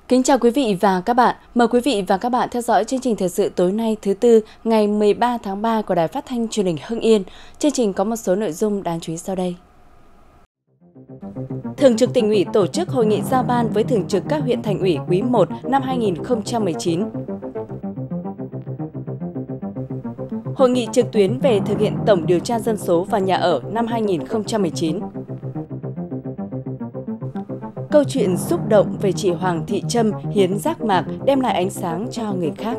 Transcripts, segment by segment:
Kính chào quý vị và các bạn. Mời quý vị và các bạn theo dõi chương trình thời sự tối nay thứ Tư ngày 13 tháng 3 của Đài Phát thanh Truyền hình Hưng Yên. Chương trình có một số nội dung đáng chú ý sau đây. Thường trực Tỉnh ủy tổ chức hội nghị giao ban với thường trực các huyện thành ủy quý 1 năm 2019. Hội nghị trực tuyến về thực hiện tổng điều tra dân số và nhà ở năm 2019. Câu chuyện xúc động về chị Hoàng Thị Trâm hiến giác mạc đem lại ánh sáng cho người khác.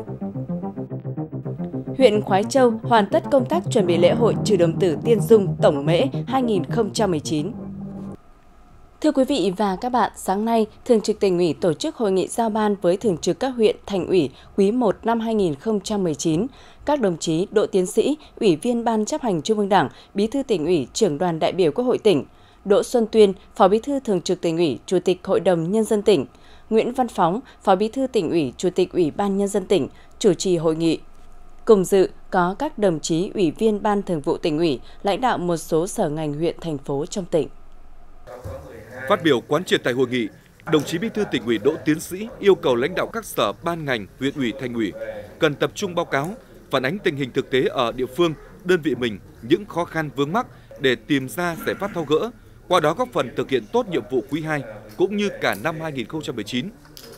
Huyện Khoái Châu hoàn tất công tác chuẩn bị lễ hội Trừ Đồng Tử Tiên Dung Tổng Mễ 2019. Thưa quý vị và các bạn, sáng nay, Thường trực Tỉnh ủy tổ chức hội nghị giao ban với thường trực các huyện thành ủy quý 1 năm 2019. Các đồng chí Đỗ Tiến Sĩ, Ủy viên Ban Chấp hành Trung ương Đảng, Bí thư Tỉnh ủy, Trưởng đoàn đại biểu Quốc hội tỉnh, Đỗ Xuân Tuyên, Phó Bí thư Thường trực Tỉnh ủy, Chủ tịch Hội đồng Nhân dân tỉnh, Nguyễn Văn Phóng, Phó Bí thư Tỉnh ủy, Chủ tịch Ủy ban Nhân dân tỉnh, chủ trì hội nghị. Cùng dự có các đồng chí Ủy viên Ban Thường vụ Tỉnh ủy, lãnh đạo một số sở ngành huyện, thành phố trong tỉnh. Phát biểu quán triệt tại hội nghị, đồng chí Bí thư Tỉnh ủy Đỗ Tiến Sĩ yêu cầu lãnh đạo các sở, ban ngành, huyện ủy, thành ủy cần tập trung báo cáo, phản ánh tình hình thực tế ở địa phương, đơn vị mình, những khó khăn vướng mắc để tìm ra giải pháp tháo gỡ, qua đó góp phần thực hiện tốt nhiệm vụ quý 2 cũng như cả năm 2019.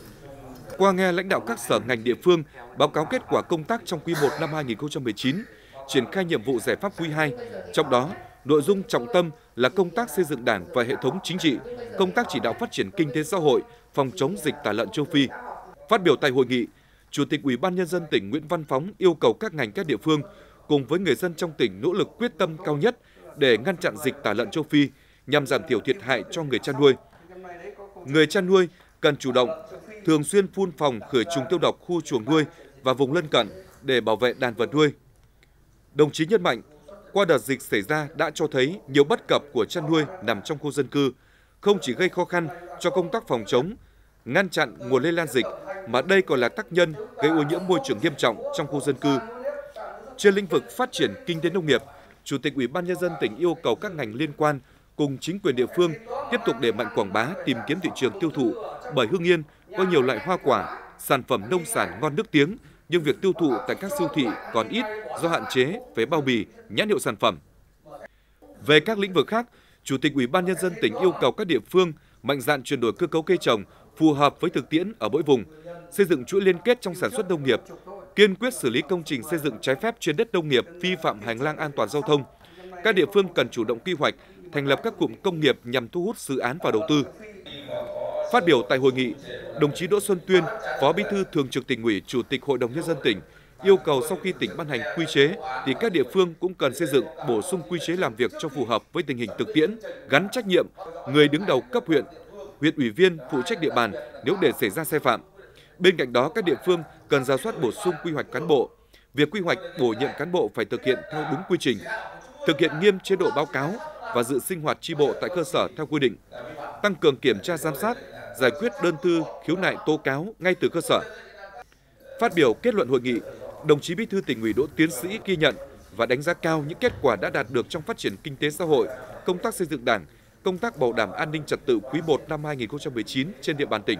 Qua nghe lãnh đạo các sở ngành địa phương báo cáo kết quả công tác trong quý 1 năm 2019, triển khai nhiệm vụ giải pháp quý 2, trong đó nội dung trọng tâm là công tác xây dựng Đảng và hệ thống chính trị, công tác chỉ đạo phát triển kinh tế xã hội, phòng chống dịch tả lợn châu Phi. Phát biểu tại hội nghị, Chủ tịch Ủy ban Nhân dân tỉnh Nguyễn Văn Phóng yêu cầu các ngành các địa phương cùng với người dân trong tỉnh nỗ lực quyết tâm cao nhất để ngăn chặn dịch tả lợn châu Phi nhằm giảm thiểu thiệt hại cho người chăn nuôi. Người chăn nuôi cần chủ động, thường xuyên phun phòng khử trùng tiêu độc khu chuồng nuôi và vùng lân cận để bảo vệ đàn vật nuôi. Đồng chí nhấn mạnh, qua đợt dịch xảy ra đã cho thấy nhiều bất cập của chăn nuôi nằm trong khu dân cư, không chỉ gây khó khăn cho công tác phòng chống, ngăn chặn nguồn lây lan dịch, mà đây còn là tác nhân gây ô nhiễm môi trường nghiêm trọng trong khu dân cư. Trên lĩnh vực phát triển kinh tế nông nghiệp, Chủ tịch Ủy ban Nhân dân tỉnh yêu cầu các ngành liên quan cùng chính quyền địa phương tiếp tục đẩy mạnh quảng bá, tìm kiếm thị trường tiêu thụ, bởi Hưng Yên có nhiều loại hoa quả, sản phẩm nông sản ngon nước tiếng, nhưng việc tiêu thụ tại các siêu thị còn ít do hạn chế về bao bì, nhãn hiệu sản phẩm. Về các lĩnh vực khác, Chủ tịch Ủy ban Nhân dân tỉnh yêu cầu các địa phương mạnh dạn chuyển đổi cơ cấu cây trồng phù hợp với thực tiễn ở mỗi vùng, xây dựng chuỗi liên kết trong sản xuất nông nghiệp, kiên quyết xử lý công trình xây dựng trái phép trên đất nông nghiệp vi phạm hành lang an toàn giao thông. Các địa phương cần chủ động quy hoạch, thành lập các cụm công nghiệp nhằm thu hút dự án và đầu tư. Phát biểu tại hội nghị, đồng chí Đỗ Xuân Tuyên, Phó Bí thư Thường trực Tỉnh ủy, Chủ tịch Hội đồng Nhân dân tỉnh yêu cầu sau khi tỉnh ban hành quy chế thì các địa phương cũng cần xây dựng bổ sung quy chế làm việc cho phù hợp với tình hình thực tiễn, gắn trách nhiệm người đứng đầu cấp huyện, huyện ủy viên phụ trách địa bàn nếu để xảy ra sai phạm. Bên cạnh đó, các địa phương cần rà soát bổ sung quy hoạch cán bộ. Việc quy hoạch bổ nhiệm cán bộ phải thực hiện theo đúng quy trình, thực hiện nghiêm chế độ báo cáo và dự sinh hoạt chi bộ tại cơ sở theo quy định, tăng cường kiểm tra giám sát, giải quyết đơn thư, khiếu nại tố cáo ngay từ cơ sở. Phát biểu kết luận hội nghị, đồng chí Bí thư Tỉnh ủy Đỗ Tiến Sĩ ghi nhận và đánh giá cao những kết quả đã đạt được trong phát triển kinh tế xã hội, công tác xây dựng Đảng, công tác bảo đảm an ninh trật tự quý 1 năm 2019 trên địa bàn tỉnh.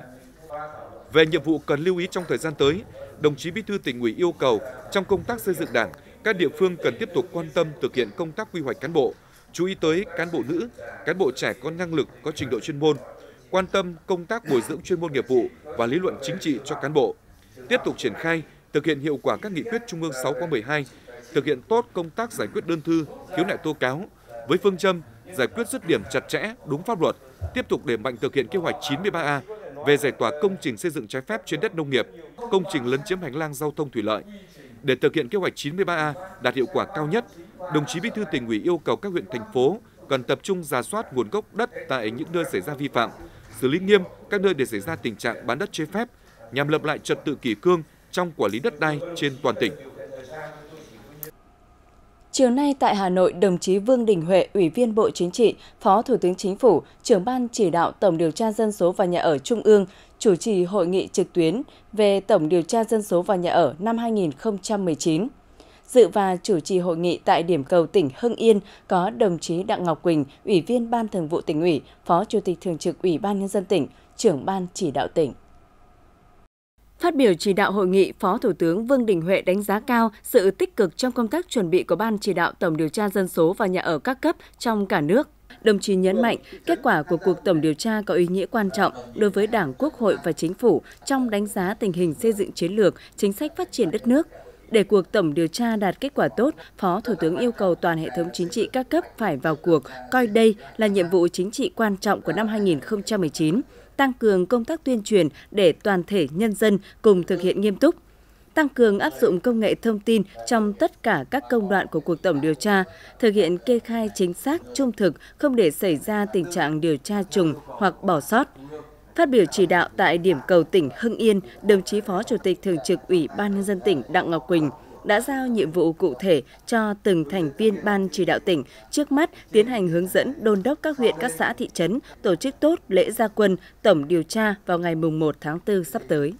Về nhiệm vụ cần lưu ý trong thời gian tới, đồng chí Bí thư Tỉnh ủy yêu cầu trong công tác xây dựng Đảng, các địa phương cần tiếp tục quan tâm thực hiện công tác quy hoạch cán bộ, chú ý tới cán bộ nữ, cán bộ trẻ có năng lực, có trình độ chuyên môn, quan tâm công tác bồi dưỡng chuyên môn nghiệp vụ và lý luận chính trị cho cán bộ. Tiếp tục triển khai, thực hiện hiệu quả các nghị quyết Trung ương 6 khóa 12, thực hiện tốt công tác giải quyết đơn thư, khiếu nại tố cáo với phương châm giải quyết dứt điểm chặt chẽ, đúng pháp luật, tiếp tục đẩy mạnh thực hiện kế hoạch 93A về giải tỏa công trình xây dựng trái phép trên đất nông nghiệp, công trình lấn chiếm hành lang giao thông thủy lợi. Để thực hiện kế hoạch 93A đạt hiệu quả cao nhất, đồng chí Bí thư Tỉnh ủy yêu cầu các huyện, thành phố cần tập trung rà soát nguồn gốc đất tại những nơi xảy ra vi phạm, xử lý nghiêm các nơi để xảy ra tình trạng bán đất trái phép, nhằm lập lại trật tự kỷ cương trong quản lý đất đai trên toàn tỉnh. Chiều nay tại Hà Nội, đồng chí Vương Đình Huệ, Ủy viên Bộ Chính trị, Phó Thủ tướng Chính phủ, Trưởng ban chỉ đạo Tổng điều tra dân số và nhà ở Trung ương, chủ trì hội nghị trực tuyến về Tổng điều tra dân số và nhà ở năm 2019. Dự và chủ trì hội nghị tại điểm cầu tỉnh Hưng Yên có đồng chí Đặng Ngọc Quỳnh, Ủy viên Ban Thường vụ Tỉnh ủy, Phó Chủ tịch Thường trực Ủy ban Nhân dân tỉnh, Trưởng ban chỉ đạo tỉnh. Phát biểu chỉ đạo hội nghị, Phó Thủ tướng Vương Đình Huệ đánh giá cao sự tích cực trong công tác chuẩn bị của Ban chỉ đạo tổng điều tra dân số và nhà ở các cấp trong cả nước. Đồng chí nhấn mạnh, kết quả của cuộc tổng điều tra có ý nghĩa quan trọng đối với Đảng, Quốc hội và Chính phủ trong đánh giá tình hình xây dựng chiến lược, chính sách phát triển đất nước. Để cuộc tổng điều tra đạt kết quả tốt, Phó Thủ tướng yêu cầu toàn hệ thống chính trị các cấp phải vào cuộc, coi đây là nhiệm vụ chính trị quan trọng của năm 2019, tăng cường công tác tuyên truyền để toàn thể nhân dân cùng thực hiện nghiêm túc. Tăng cường áp dụng công nghệ thông tin trong tất cả các công đoạn của cuộc tổng điều tra, thực hiện kê khai chính xác, trung thực, không để xảy ra tình trạng điều tra trùng hoặc bỏ sót. Phát biểu chỉ đạo tại điểm cầu tỉnh Hưng Yên, đồng chí Phó Chủ tịch Thường trực Ủy ban Nhân dân tỉnh Đặng Ngọc Quỳnh đã giao nhiệm vụ cụ thể cho từng thành viên Ban chỉ đạo tỉnh, trước mắt tiến hành hướng dẫn đôn đốc các huyện, các xã, thị trấn tổ chức tốt lễ ra quân tổng điều tra vào ngày 1 tháng 4 sắp tới.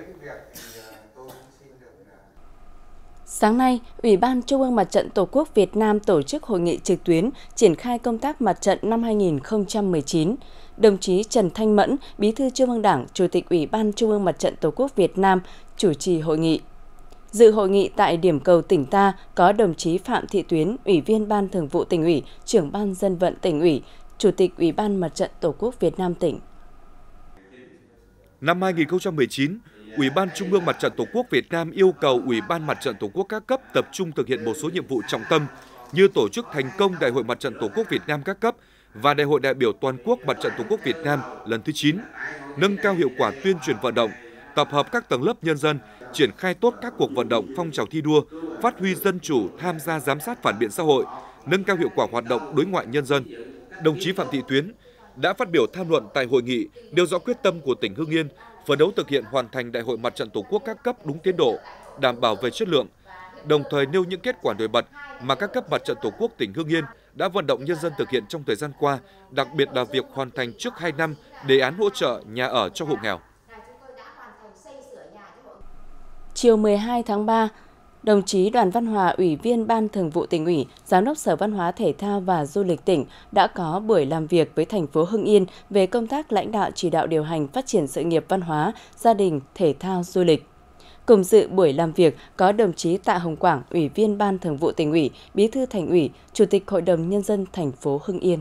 Sáng nay, Ủy ban Trung ương Mặt trận Tổ quốc Việt Nam tổ chức hội nghị trực tuyến triển khai công tác mặt trận năm 2019. Đồng chí Trần Thanh Mẫn, Bí thư Trung ương Đảng, Chủ tịch Ủy ban Trung ương Mặt trận Tổ quốc Việt Nam chủ trì hội nghị. Dự hội nghị tại điểm cầu tỉnh ta có đồng chí Phạm Thị Tuyến, Ủy viên Ban Thường vụ Tỉnh ủy, Trưởng ban Dân vận Tỉnh ủy, Chủ tịch Ủy ban Mặt trận Tổ quốc Việt Nam tỉnh. Năm 2019, Ủy ban Trung ương Mặt trận Tổ quốc Việt Nam yêu cầu Ủy ban Mặt trận Tổ quốc các cấp tập trung thực hiện một số nhiệm vụ trọng tâm như tổ chức thành công Đại hội Mặt trận Tổ quốc Việt Nam các cấp và Đại hội đại biểu toàn quốc Mặt trận Tổ quốc Việt Nam lần thứ 9, nâng cao hiệu quả tuyên truyền vận động, tập hợp các tầng lớp nhân dân, triển khai tốt các cuộc vận động phong trào thi đua, phát huy dân chủ, tham gia giám sát phản biện xã hội, nâng cao hiệu quả hoạt động đối ngoại nhân dân. Đồng chí Phạm Thị Tuyến đã phát biểu tham luận tại hội nghị, nêu rõ quyết tâm của tỉnh Hưng Yên phấn đấu thực hiện hoàn thành Đại hội Mặt trận Tổ quốc các cấp đúng tiến độ, đảm bảo về chất lượng, đồng thời nêu những kết quả nổi bật mà các cấp Mặt trận Tổ quốc tỉnh Hưng Yên đã vận động nhân dân thực hiện trong thời gian qua, đặc biệt là việc hoàn thành trước 2 năm đề án hỗ trợ nhà ở cho hộ nghèo. Chiều 12 tháng 3, đồng chí Đoàn Văn Hòa, Ủy viên Ban Thường vụ Tỉnh ủy, Giám đốc Sở Văn hóa Thể thao và Du lịch tỉnh đã có buổi làm việc với thành phố Hưng Yên về công tác lãnh đạo chỉ đạo điều hành phát triển sự nghiệp văn hóa, gia đình, thể thao, du lịch. Cùng dự buổi làm việc có đồng chí Tạ Hồng Quảng, Ủy viên Ban Thường vụ Tỉnh ủy, Bí thư Thành ủy, Chủ tịch Hội đồng Nhân dân thành phố Hưng Yên.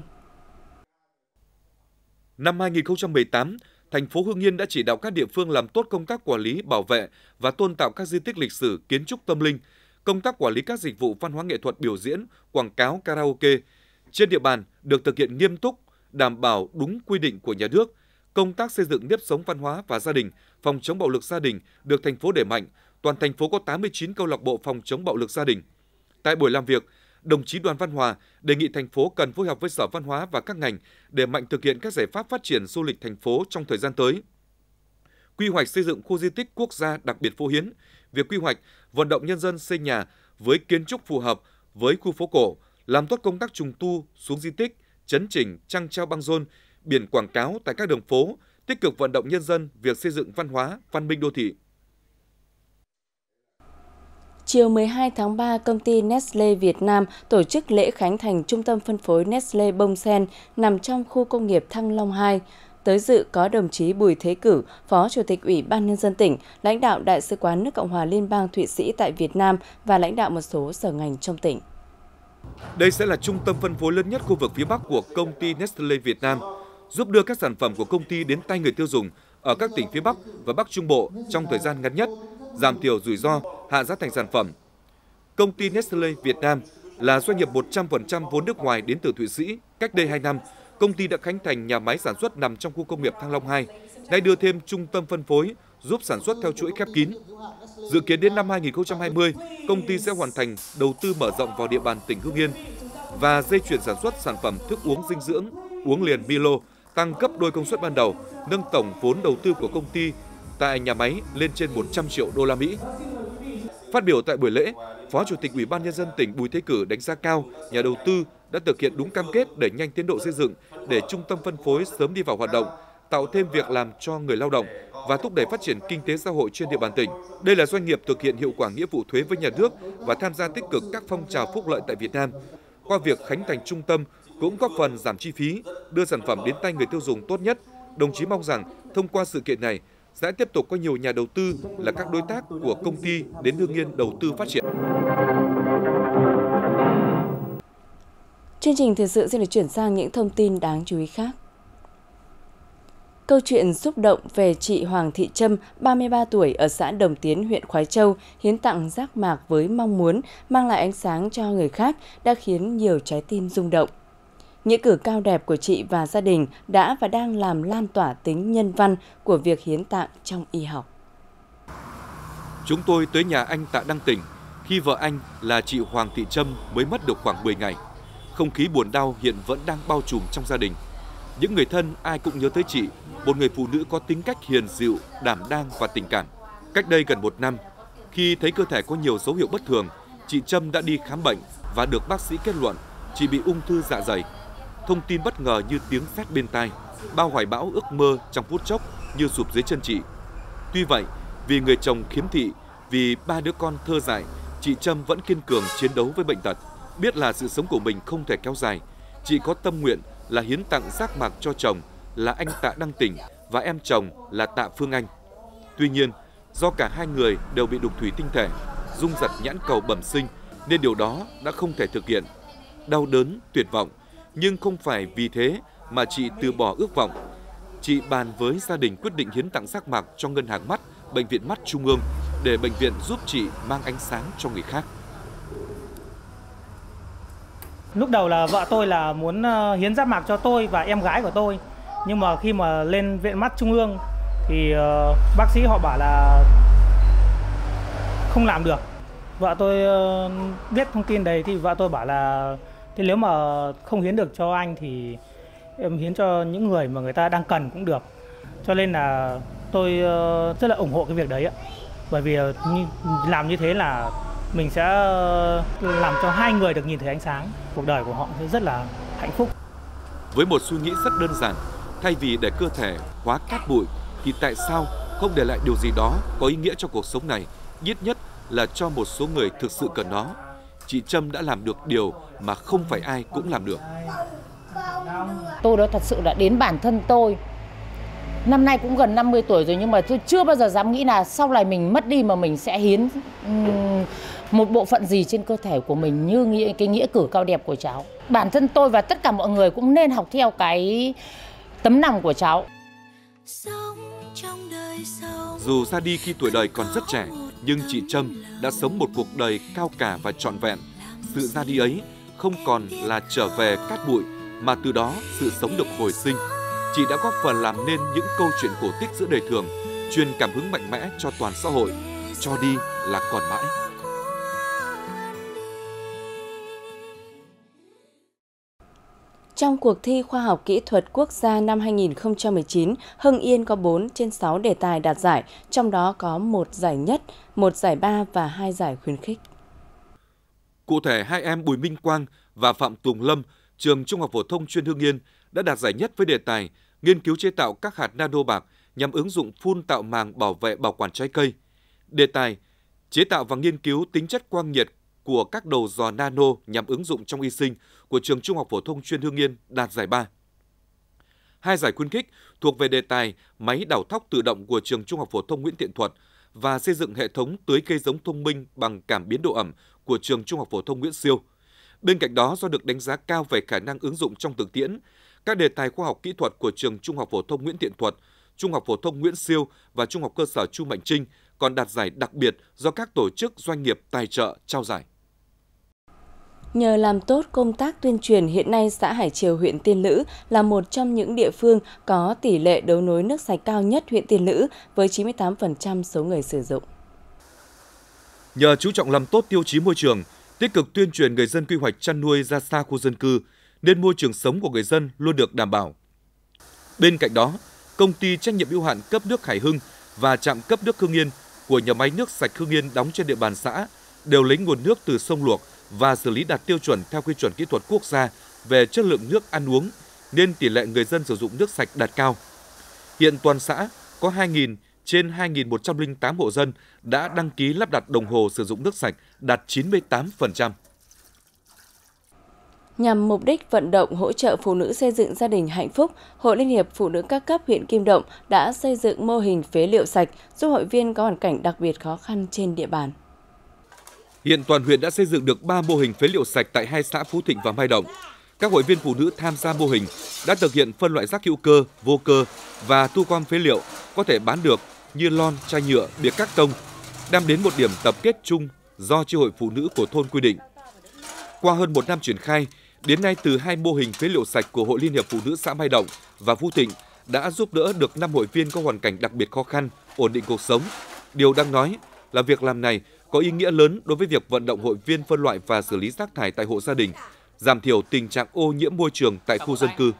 Năm 2018, thành phố Hưng Yên đã chỉ đạo các địa phương làm tốt công tác quản lý, bảo vệ và tôn tạo các di tích lịch sử, kiến trúc tâm linh, công tác quản lý các dịch vụ văn hóa nghệ thuật biểu diễn, quảng cáo, karaoke trên địa bàn được thực hiện nghiêm túc, đảm bảo đúng quy định của nhà nước. Công tác xây dựng nếp sống văn hóa và gia đình, phòng chống bạo lực gia đình được thành phố đẩy mạnh. Toàn thành phố có 89 câu lạc bộ phòng chống bạo lực gia đình. Tại buổi làm việc, đồng chí Đoàn Văn Hòa đề nghị thành phố cần phối hợp với Sở Văn hóa và các ngành để mạnh thực hiện các giải pháp phát triển du lịch thành phố trong thời gian tới. Quy hoạch xây dựng khu di tích quốc gia đặc biệt Phố Hiến, việc quy hoạch vận động nhân dân xây nhà với kiến trúc phù hợp với khu phố cổ, làm tốt công tác trùng tu xuống di tích, chấn chỉnh, trăng treo băng rôn, biển quảng cáo tại các đường phố, tích cực vận động nhân dân việc xây dựng văn hóa, văn minh đô thị. Chiều 12 tháng 3, công ty Nestlé Việt Nam tổ chức lễ khánh thành trung tâm phân phối Nestlé Bông Sen nằm trong khu công nghiệp Thăng Long 2. Tới dự có đồng chí Bùi Thế Cử, Phó Chủ tịch Ủy ban Nhân dân tỉnh, lãnh đạo Đại sứ quán nước Cộng hòa Liên bang Thụy Sĩ tại Việt Nam và lãnh đạo một số sở ngành trong tỉnh. Đây sẽ là trung tâm phân phối lớn nhất khu vực phía Bắc của công ty Nestlé Việt Nam, giúp đưa các sản phẩm của công ty đến tay người tiêu dùng ở các tỉnh phía Bắc và Bắc Trung Bộ trong thời gian ngắn nhất, giảm thiểu rủi ro, hạ giá thành sản phẩm. Công ty Nestlé Việt Nam là doanh nghiệp 100% vốn nước ngoài đến từ Thụy Sĩ. Cách đây 2 năm, công ty đã khánh thành nhà máy sản xuất nằm trong khu công nghiệp Thăng Long 2, nay đưa thêm trung tâm phân phối giúp sản xuất theo chuỗi khép kín. Dự kiến đến năm 2020, công ty sẽ hoàn thành đầu tư mở rộng vào địa bàn tỉnh Hưng Yên và dây chuyền sản xuất sản phẩm thức uống dinh dưỡng, uống liền Milo, tăng gấp đôi công suất ban đầu, nâng tổng vốn đầu tư của công ty tại nhà máy lên trên 100 triệu đô la Mỹ. Phát biểu tại buổi lễ, Phó Chủ tịch Ủy ban Nhân dân tỉnh Bùi Thế Cử đánh giá cao nhà đầu tư đã thực hiện đúng cam kết đẩy nhanh tiến độ xây dựng để trung tâm phân phối sớm đi vào hoạt động, tạo thêm việc làm cho người lao động và thúc đẩy phát triển kinh tế xã hội trên địa bàn tỉnh. Đây là doanh nghiệp thực hiện hiệu quả nghĩa vụ thuế với nhà nước và tham gia tích cực các phong trào phúc lợi tại Việt Nam. Qua việc khánh thành trung tâm cũng góp phần giảm chi phí, đưa sản phẩm đến tay người tiêu dùng tốt nhất. Đồng chí mong rằng thông qua sự kiện này, sẽ tiếp tục có nhiều nhà đầu tư là các đối tác của công ty đến Hưng Yên đầu tư phát triển. Chương trình thời sự xin được chuyển sang những thông tin đáng chú ý khác. Câu chuyện xúc động về chị Hoàng Thị Trâm, 33 tuổi ở xã Đồng Tiến, huyện Khoái Châu, hiến tặng giác mạc với mong muốn mang lại ánh sáng cho người khác đã khiến nhiều trái tim rung động. Nghĩa cử cao đẹp của chị và gia đình đã và đang làm lan tỏa tính nhân văn của việc hiến tạng trong y học. Chúng tôi tới nhà anh Tạ Đăng Tỉnh khi vợ anh là chị Hoàng Thị Trâm mới mất được khoảng 10 ngày. Không khí buồn đau hiện vẫn đang bao trùm trong gia đình. Những người thân ai cũng nhớ tới chị, một người phụ nữ có tính cách hiền dịu, đảm đang và tình cảm. Cách đây gần 1 năm, khi thấy cơ thể có nhiều dấu hiệu bất thường, chị Trâm đã đi khám bệnh và được bác sĩ kết luận chị bị ung thư dạ dày. Thông tin bất ngờ như tiếng sét bên tai, bao hoài bão ước mơ trong phút chốc như sụp dưới chân chị. Tuy vậy, vì người chồng khiếm thị, vì 3 đứa con thơ dại, chị Trâm vẫn kiên cường chiến đấu với bệnh tật. Biết là sự sống của mình không thể kéo dài, chị có tâm nguyện là hiến tặng giác mạc cho chồng là anh Tạ Đăng Tỉnh và em chồng là Tạ Phương Anh. Tuy nhiên, do cả hai người đều bị đục thủy tinh thể, rung giật nhãn cầu bẩm sinh nên điều đó đã không thể thực hiện. Đau đớn, tuyệt vọng, nhưng không phải vì thế mà chị từ bỏ ước vọng. Chị bàn với gia đình quyết định hiến tặng giác mạc cho Ngân hàng Mắt, Bệnh viện Mắt Trung ương để bệnh viện giúp chị mang ánh sáng cho người khác. Lúc đầu là vợ tôi là muốn hiến giác mạc cho tôi và em gái của tôi. Nhưng mà khi mà lên viện Mắt Trung ương thì bác sĩ họ bảo là không làm được. Vợ tôi biết thông tin đấy thì vợ tôi bảo là thế nếu mà không hiến được cho anh thì em hiến cho những người mà người ta đang cần cũng được. Cho nên là tôi rất là ủng hộ cái việc đấy ạ. Bởi vì làm như thế là mình sẽ làm cho hai người được nhìn thấy ánh sáng, cuộc đời của họ sẽ rất là hạnh phúc. Với một suy nghĩ rất đơn giản, thay vì để cơ thể hóa cát bụi, thì tại sao không để lại điều gì đó có ý nghĩa cho cuộc sống này, ít nhất là cho một số người thực sự cần nó. Chị Trâm đã làm được điều mà không phải ai cũng làm được. Tôi đó thật sự là đến bản thân tôi. Năm nay cũng gần 50 tuổi rồi nhưng mà tôi chưa bao giờ dám nghĩ là sau này mình mất đi mà mình sẽ hiến một bộ phận gì trên cơ thể của mình như cái nghĩa cử cao đẹp của cháu. Bản thân tôi và tất cả mọi người cũng nên học theo cái tấm lòng của cháu. Dù ra đi khi tuổi đời còn rất trẻ, nhưng chị Trâm đã sống một cuộc đời cao cả và trọn vẹn. Sự ra đi ấy không còn là trở về cát bụi, mà từ đó sự sống được hồi sinh. Chị đã góp phần làm nên những câu chuyện cổ tích giữa đời thường, truyền cảm hứng mạnh mẽ cho toàn xã hội. Cho đi là còn mãi. Trong cuộc thi Khoa học Kỹ thuật Quốc gia năm 2019, Hưng Yên có 4 trên 6 đề tài đạt giải, trong đó có 1 giải nhất, 1 giải ba và 2 giải khuyến khích. Cụ thể, hai em Bùi Minh Quang và Phạm Tùng Lâm, trường Trung học phổ thông chuyên Hưng Yên đã đạt giải nhất với đề tài nghiên cứu chế tạo các hạt nano bạc nhằm ứng dụng phun tạo màng bảo vệ bảo quản trái cây. Đề tài chế tạo và nghiên cứu tính chất quang nhiệt của các đầu giò nano nhằm ứng dụng trong y sinh của trường Trung học phổ thông chuyên Hưng Yên đạt giải 3. 2 giải khuyến khích thuộc về đề tài máy đào thóc tự động của trường Trung học phổ thông Nguyễn Thiện Thuật và xây dựng hệ thống tưới cây giống thông minh bằng cảm biến độ ẩm của trường Trung học phổ thông Nguyễn Siêu. Bên cạnh đó, do được đánh giá cao về khả năng ứng dụng trong thực tiễn, các đề tài khoa học kỹ thuật của trường Trung học phổ thông Nguyễn Thiện Thuật, Trung học phổ thông Nguyễn Siêu và Trung học cơ sở Chu Mạnh Trinh còn đạt giải đặc biệt do các tổ chức doanh nghiệp tài trợ trao giải. Nhờ làm tốt công tác tuyên truyền, hiện nay xã Hải Triều, huyện Tiên Lữ là một trong những địa phương có tỷ lệ đấu nối nước sạch cao nhất huyện Tiên Lữ với 98% số người sử dụng. Nhờ chú trọng làm tốt tiêu chí môi trường, tích cực tuyên truyền người dân quy hoạch chăn nuôi ra xa khu dân cư, nên môi trường sống của người dân luôn được đảm bảo. Bên cạnh đó, công ty trách nhiệm hữu hạn cấp nước Hải Hưng và trạm cấp nước Hưng Yên của nhà máy nước sạch Hưng Yên đóng trên địa bàn xã đều lấy nguồn nước từ sông luộc và xử lý đạt tiêu chuẩn theo quy chuẩn kỹ thuật quốc gia về chất lượng nước ăn uống, nên tỷ lệ người dân sử dụng nước sạch đạt cao. Hiện toàn xã có 2.000 trên 2.108 hộ dân đã đăng ký lắp đặt đồng hồ sử dụng nước sạch đạt 98%. Nhằm mục đích vận động hỗ trợ phụ nữ xây dựng gia đình hạnh phúc, Hội Liên hiệp Phụ nữ các cấp huyện Kim Động đã xây dựng mô hình phế liệu sạch giúp hội viên có hoàn cảnh đặc biệt khó khăn trên địa bàn. Hiện toàn huyện đã xây dựng được 3 mô hình phế liệu sạch tại 2 xã Phú Thịnh và Mai Động. Các hội viên phụ nữ tham gia mô hình đã thực hiện phân loại rác hữu cơ, vô cơ và thu gom phế liệu có thể bán được như lon, chai nhựa, bìa cát tông, đem đến một điểm tập kết chung do chi hội phụ nữ của thôn quy định. Qua hơn 1 năm triển khai, đến nay từ 2 mô hình phế liệu sạch của Hội Liên hiệp Phụ nữ xã Mai Động và Phú Thịnh đã giúp đỡ được 5 hội viên có hoàn cảnh đặc biệt khó khăn, ổn định cuộc sống. Điều đáng nói là việc làm này có ý nghĩa lớn đối với việc vận động hội viên phân loại và xử lý rác thải tại hộ gia đình, giảm thiểu tình trạng ô nhiễm môi trường tại khu dân cư.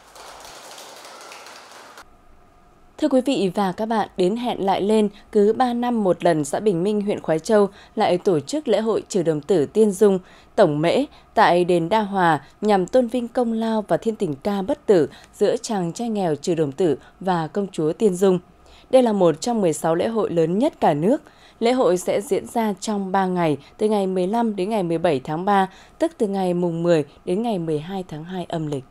Thưa quý vị và các bạn, đến hẹn lại lên, cứ 3 năm một lần xã Bình Minh, huyện Khoái Châu lại tổ chức lễ hội Trừ Đồng Tử Tiên Dung, Tổng Mễ tại đền Đa Hòa nhằm tôn vinh công lao và thiên tình ca bất tử giữa chàng trai nghèo Trừ Đồng Tử và công chúa Tiên Dung. Đây là một trong 16 lễ hội lớn nhất cả nước. Lễ hội sẽ diễn ra trong 3 ngày, từ ngày 15 đến ngày 17 tháng 3, tức từ ngày mùng 10 đến ngày 12 tháng 2 âm lịch.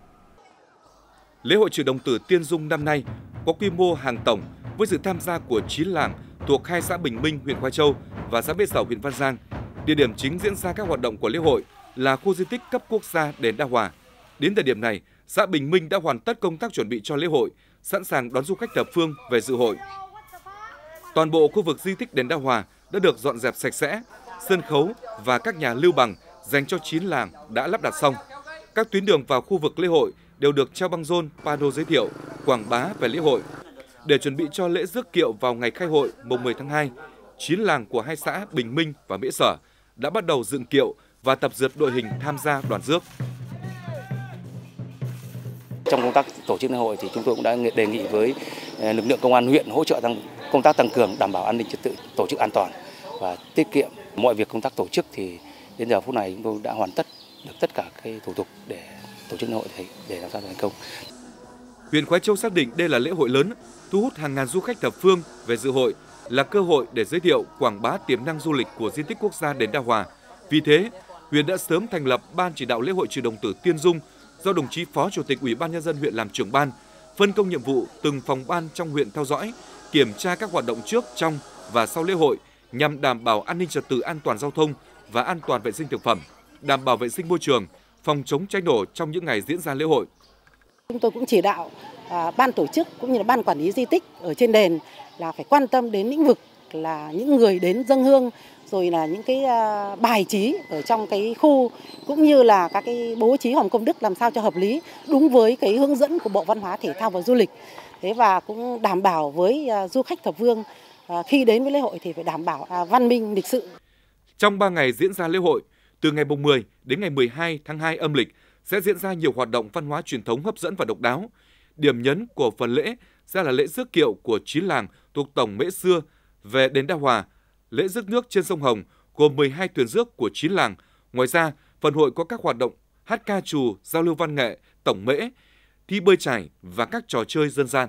Lễ hội Trừ Đồng Tử Tiên Dung năm nay có quy mô hàng tổng với sự tham gia của 9 làng thuộc 2 xã Bình Minh, huyện Khoái Châu và xã Bê Sảo, huyện Văn Giang. Địa điểm chính diễn ra các hoạt động của lễ hội là khu di tích cấp quốc gia đền Đa Hòa. Đến thời điểm này, xã Bình Minh đã hoàn tất công tác chuẩn bị cho lễ hội, sẵn sàng đón du khách thập phương về dự hội. Toàn bộ khu vực di tích đền Đa Hòa đã được dọn dẹp sạch sẽ, sân khấu và các nhà lưu bằng dành cho 9 làng đã lắp đặt xong. Các tuyến đường vào khu vực lễ hội đều được treo băng rôn, pano giới thiệu, quảng bá về lễ hội. Để chuẩn bị cho lễ rước kiệu vào ngày khai hội mùng 10 tháng 2, 9 làng của 2 xã Bình Minh và Mễ Sở đã bắt đầu dựng kiệu và tập dượt đội hình tham gia đoàn rước. Trong công tác tổ chức lễ hội thì chúng tôi cũng đã đề nghị với lực lượng công an huyện hỗ trợ công tác tăng cường đảm bảo an ninh trật tự, tổ chức an toàn và tiết kiệm mọi việc công tác tổ chức. Thì đến giờ phút này chúng tôi đã hoàn tất được tất cả cái thủ tục để tổ chức lễ hội để làm sao thành công. Huyện Khoái Châu xác định đây là lễ hội lớn, thu hút hàng ngàn du khách thập phương về dự hội, là cơ hội để giới thiệu, quảng bá tiềm năng du lịch của di tích quốc gia đền Đa Hòa. Vì thế, huyện đã sớm thành lập ban chỉ đạo lễ hội Trừ Đồng Tử Tiên Dung do đồng chí Phó Chủ tịch Ủy ban Nhân dân huyện làm trưởng ban, phân công nhiệm vụ từng phòng ban trong huyện theo dõi, kiểm tra các hoạt động trước, trong và sau lễ hội nhằm đảm bảo an ninh trật tự, an toàn giao thông và an toàn vệ sinh thực phẩm, đảm bảo vệ sinh môi trường, phòng chống cháy nổ trong những ngày diễn ra lễ hội. Chúng tôi cũng chỉ đạo ban tổ chức cũng như là ban quản lý di tích ở trên đền là phải quan tâm đến lĩnh vực là những người đến dâng hương, rồi là những cái bài trí ở trong cái khu cũng như là các cái bố trí hòm công đức làm sao cho hợp lý, đúng với cái hướng dẫn của Bộ Văn hóa Thể thao và Du lịch. Thế và cũng đảm bảo với du khách thập phương khi đến với lễ hội thì phải đảm bảo văn minh, lịch sự. Trong 3 ngày diễn ra lễ hội, từ ngày mùng 10 đến ngày 12 tháng 2 âm lịch sẽ diễn ra nhiều hoạt động văn hóa truyền thống hấp dẫn và độc đáo. Điểm nhấn của phần lễ sẽ là lễ rước kiệu của 9 làng thuộc tổng Mễ xưa về đền Đa Hòa, lễ rước nước trên sông Hồng gồm 12 thuyền rước của 9 làng. Ngoài ra, phần hội có các hoạt động hát ca trù, giao lưu văn nghệ, tổng mễ, thi bơi chải và các trò chơi dân gian.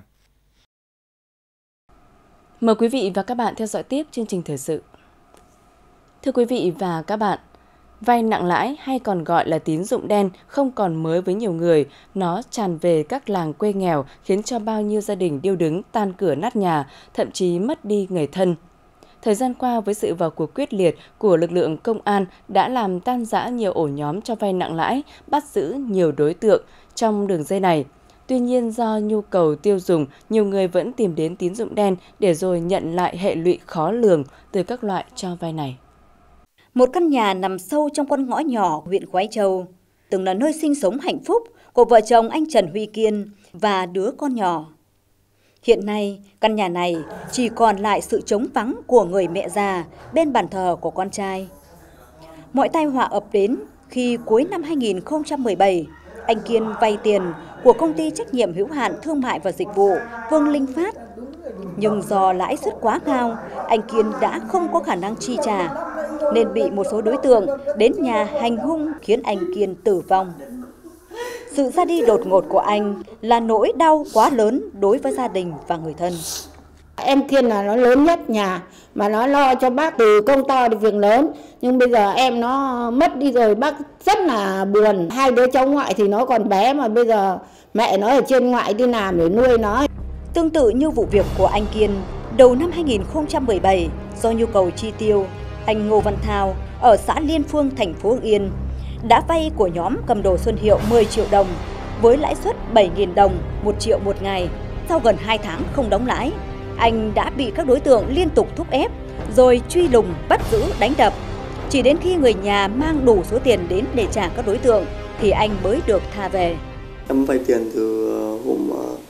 Mời quý vị và các bạn theo dõi tiếp chương trình thời sự. Thưa quý vị và các bạn, vay nặng lãi hay còn gọi là tín dụng đen không còn mới với nhiều người. Nó tràn về các làng quê nghèo khiến cho bao nhiêu gia đình điêu đứng, tan cửa nát nhà, thậm chí mất đi người thân. Thời gian qua, với sự vào cuộc quyết liệt của lực lượng công an đã làm tan rã nhiều ổ nhóm cho vay nặng lãi, bắt giữ nhiều đối tượng trong đường dây này. Tuy nhiên, do nhu cầu tiêu dùng, nhiều người vẫn tìm đến tín dụng đen để rồi nhận lại hệ lụy khó lường từ các loại cho vay này. Một căn nhà nằm sâu trong con ngõ nhỏ huyện Khoái Châu, từng là nơi sinh sống hạnh phúc của vợ chồng anh Trần Huy Kiên và đứa con nhỏ. Hiện nay, căn nhà này chỉ còn lại sự trống vắng của người mẹ già bên bàn thờ của con trai. Mọi tai họa ập đến khi cuối năm 2017, anh Kiên vay tiền của công ty trách nhiệm hữu hạn thương mại và dịch vụ Vương Linh Phát. Nhưng do lãi suất quá cao, anh Kiên đã không có khả năng chi trả, nên bị một số đối tượng đến nhà hành hung khiến anh Kiên tử vong. Sự ra đi đột ngột của anh là nỗi đau quá lớn đối với gia đình và người thân. Em Kiên là nó lớn nhất nhà, mà nó lo cho bác từ công to đến việc lớn. Nhưng bây giờ em nó mất đi rồi, bác rất là buồn. 2 đứa cháu ngoại thì nó còn bé, mà bây giờ mẹ nó ở trên ngoại đi làm để nuôi nó. Tương tự như vụ việc của anh Kiên, đầu năm 2017, do nhu cầu chi tiêu, anh Ngô Văn Thao ở xã Liên Phương, thành phố Hưng Yên đã vay của nhóm cầm đồ Xuân Hiệu 10 triệu đồng với lãi suất 7.000 đồng 1 triệu một ngày. Sau gần 2 tháng không đóng lãi, anh đã bị các đối tượng liên tục thúc ép, rồi truy lùng, bắt giữ, đánh đập. Chỉ đến khi người nhà mang đủ số tiền đến để trả các đối tượng thì anh mới được tha về. Em vay tiền từ hôm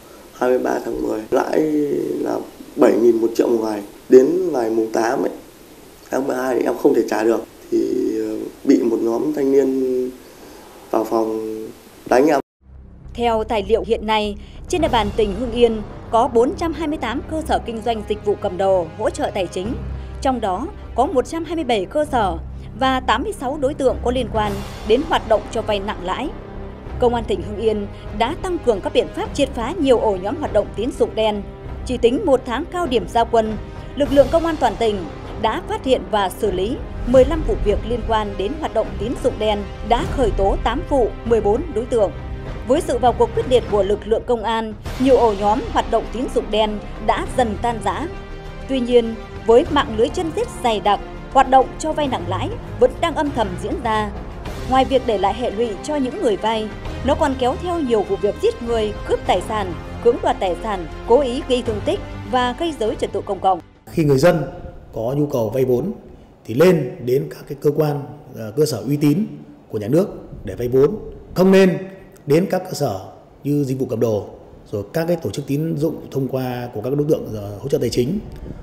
23 tháng 10, lãi là 7.000 1 triệu một ngày. Đến ngày mùng 8 tháng 12 thì em không thể trả được, thì bị một nhóm thanh niên vào phòng đánh em. Theo tài liệu hiện nay, trên địa bàn tỉnh Hưng Yên có 428 cơ sở kinh doanh dịch vụ cầm đồ hỗ trợ tài chính, trong đó có 127 cơ sở và 86 đối tượng có liên quan đến hoạt động cho vay nặng lãi. Công an tỉnh Hưng Yên đã tăng cường các biện pháp triệt phá nhiều ổ nhóm hoạt động tín dụng đen. Chỉ tính 1 tháng cao điểm ra quân, lực lượng công an toàn tỉnh đã phát hiện và xử lý 15 vụ việc liên quan đến hoạt động tín dụng đen, đã khởi tố 8 vụ, 14 đối tượng. Với sự vào cuộc quyết liệt của lực lượng công an, nhiều ổ nhóm hoạt động tín dụng đen đã dần tan rã. Tuy nhiên, với mạng lưới chân rết dày đặc, hoạt động cho vay nặng lãi vẫn đang âm thầm diễn ra. Ngoài việc để lại hệ lụy cho những người vay, nó còn kéo theo nhiều vụ việc giết người, cướp tài sản, cưỡng đoạt tài sản, cố ý gây thương tích và gây rối trật tự công cộng. Khi người dân có nhu cầu vay vốn thì lên đến các cái cơ quan, cơ sở uy tín của nhà nước để vay vốn, không nên đến các cơ sở như dịch vụ cầm đồ, rồi các cái tổ chức tín dụng thông qua của các đối tượng hỗ trợ tài chính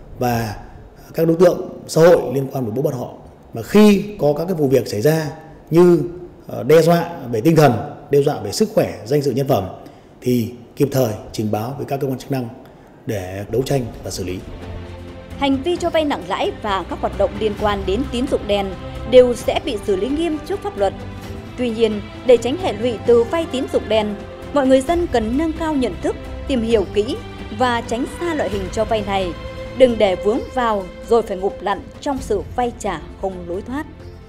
và các đối tượng xã hội liên quan đến bố bọn họ. Mà khi có các cái vụ việc xảy ra như đe dọa về tinh thần, đe dọa về sức khỏe, danh dự nhân phẩm thì kịp thời trình báo với các cơ quan chức năng để đấu tranh và xử lý. Hành vi cho vay nặng lãi và các hoạt động liên quan đến tín dụng đen đều sẽ bị xử lý nghiêm trước pháp luật. Tuy nhiên, để tránh hệ lụy từ vay tín dụng đen, mọi người dân cần nâng cao nhận thức, tìm hiểu kỹ và tránh xa loại hình cho vay này. Đừng để vướng vào rồi phải ngụp lặn trong sự vay trả không lối thoát.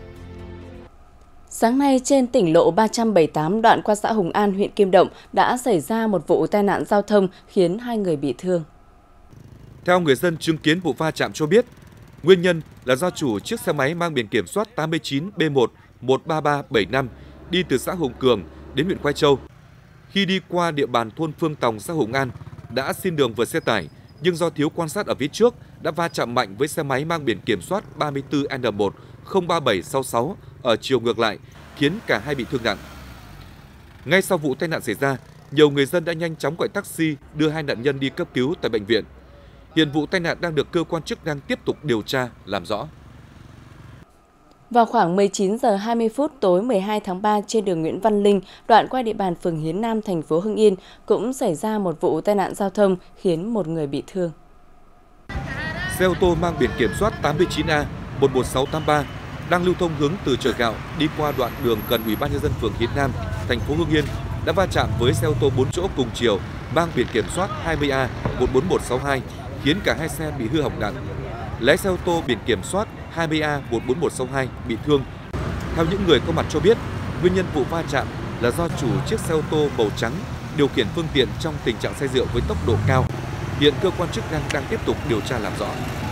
Sáng nay, trên tỉnh lộ 378 đoạn qua xã Hùng An, huyện Kim Động đã xảy ra một vụ tai nạn giao thông khiến 2 người bị thương. Theo người dân chứng kiến vụ va chạm cho biết, nguyên nhân là do chủ chiếc xe máy mang biển kiểm soát 89B1-13375 đi từ xã Hùng Cường đến huyện Khoai Châu. Khi đi qua địa bàn thôn Phương Tòng, xã Hùng An, đã xin đường vượt xe tải, nhưng do thiếu quan sát ở phía trước đã va chạm mạnh với xe máy mang biển kiểm soát 34N1-03766 ở chiều ngược lại, khiến cả hai bị thương nặng. Ngay sau vụ tai nạn xảy ra, nhiều người dân đã nhanh chóng gọi taxi đưa 2 nạn nhân đi cấp cứu tại bệnh viện. Hiện vụ tai nạn đang được cơ quan chức năng tiếp tục điều tra, làm rõ. Vào khoảng 19 giờ 20 phút tối 12 tháng 3 trên đường Nguyễn Văn Linh, đoạn qua địa bàn phường Hiến Nam, thành phố Hưng Yên, cũng xảy ra một vụ tai nạn giao thông khiến 1 người bị thương. Xe ô tô mang biển kiểm soát 89A11683 đang lưu thông hướng từ chợ Gạo đi qua đoạn đường gần Ủy ban nhân dân phường Hiến Nam, thành phố Hưng Yên đã va chạm với xe ô tô 4 chỗ cùng chiều mang biển kiểm soát 20A14162, khiến cả hai xe bị hư hỏng nặng. Lái xe ô tô biển kiểm soát 20A14162 bị thương. Theo những người có mặt cho biết, nguyên nhân vụ va chạm là do chủ chiếc xe ô tô màu trắng điều khiển phương tiện trong tình trạng say rượu với tốc độ cao. Hiện cơ quan chức năng đang tiếp tục điều tra làm rõ.